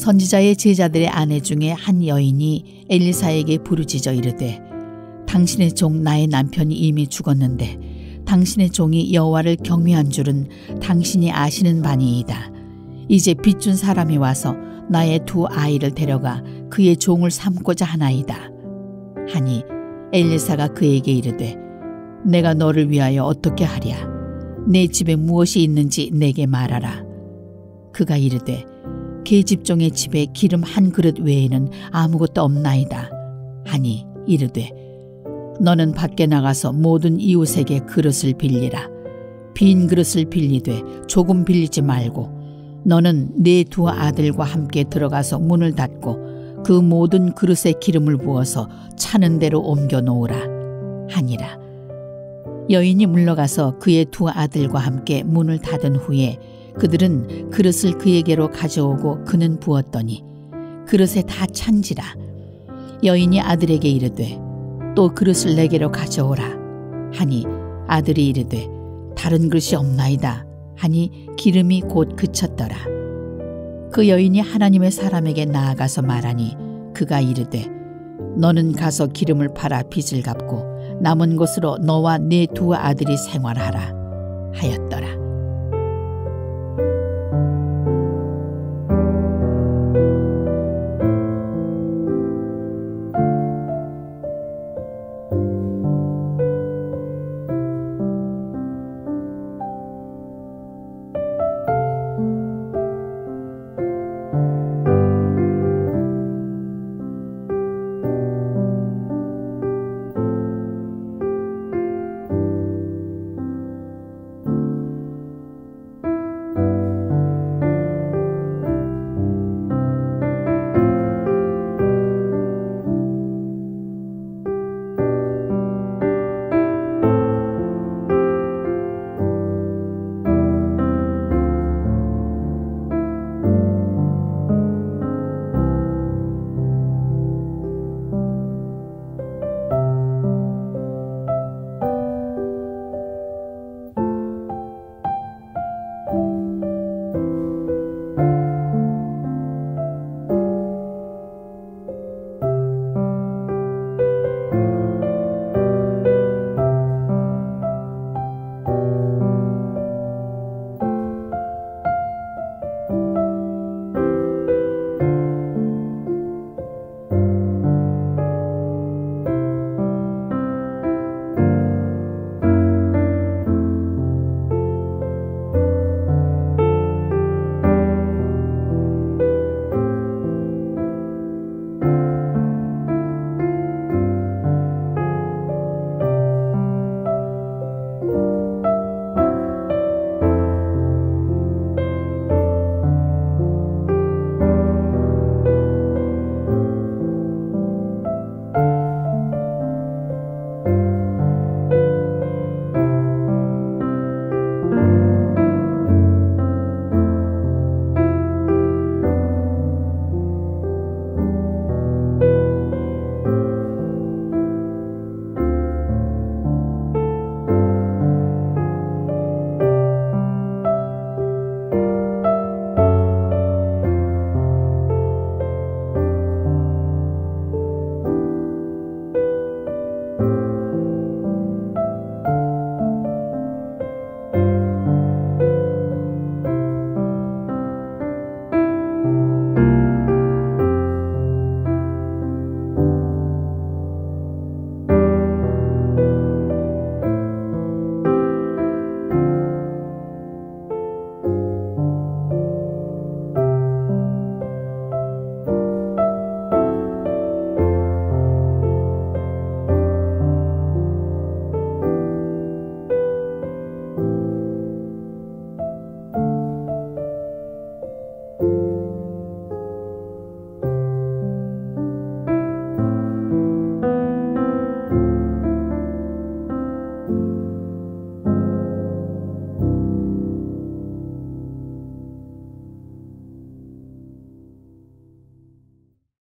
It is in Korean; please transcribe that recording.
선지자의 제자들의 아내 중에 한 여인이 엘리사에게 부르짖어 이르되 당신의 종 나의 남편이 이미 죽었는데 당신의 종이 여호와를 경외한 줄은 당신이 아시는 바니이다. 이제 빚준 사람이 와서 나의 두 아이를 데려가 그의 종을 삼고자 하나이다. 하니 엘리사가 그에게 이르되 내가 너를 위하여 어떻게 하랴? 내 집에 무엇이 있는지 내게 말하라. 그가 이르되 계집종의 집에 기름 한 그릇 외에는 아무것도 없나이다. 하니 이르되 너는 밖에 나가서 모든 이웃에게 그릇을 빌리라. 빈 그릇을 빌리되 조금 빌리지 말고 너는 네 두 아들과 함께 들어가서 문을 닫고 그 모든 그릇에 기름을 부어서 차는 대로 옮겨 놓으라 하니라. 여인이 물러가서 그의 두 아들과 함께 문을 닫은 후에 그들은 그릇을 그에게로 가져오고 그는 부었더니 그릇에 다 찬지라. 여인이 아들에게 이르되 또 그릇을 내게로 가져오라 하니 아들이 이르되 다른 그릇이 없나이다 하니 기름이 곧 그쳤더라. 그 여인이 하나님의 사람에게 나아가서 말하니 그가 이르되 너는 가서 기름을 팔아 빚을 갚고 남은 것으로 너와 네 두 아들이 생활하라 하였더라.